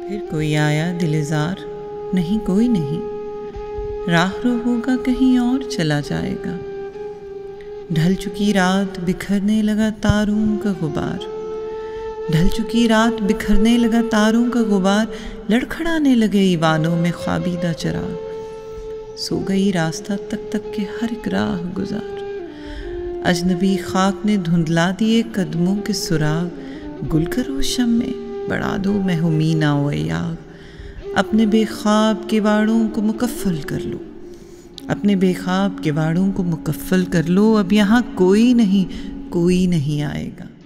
फिर कोई आया दिलेज़ार, नहीं कोई नहीं, राह रो होगा कहीं और चला जाएगा। ढल चुकी रात बिखरने लगा तारों का गुबार, ढल चुकी रात बिखरने लगा तारों का गुबार, लड़खड़ाने लगे ईवानों में ख्वाबीदा चराग। सो गई रास्ता तक तक के हर एक राह गुजार, अजनबी खाक ने धुंधला दिए कदमों के सुराग। गुल करो शम में बढ़ा दो महमीना वयाग, अपने बेख्वाब किवाड़ों को मुकफ़्फ़ल कर लो, अपने बेख्वाब किवाड़ों को मुकफ़्फ़ल कर लो। अब यहाँ कोई नहीं आएगा।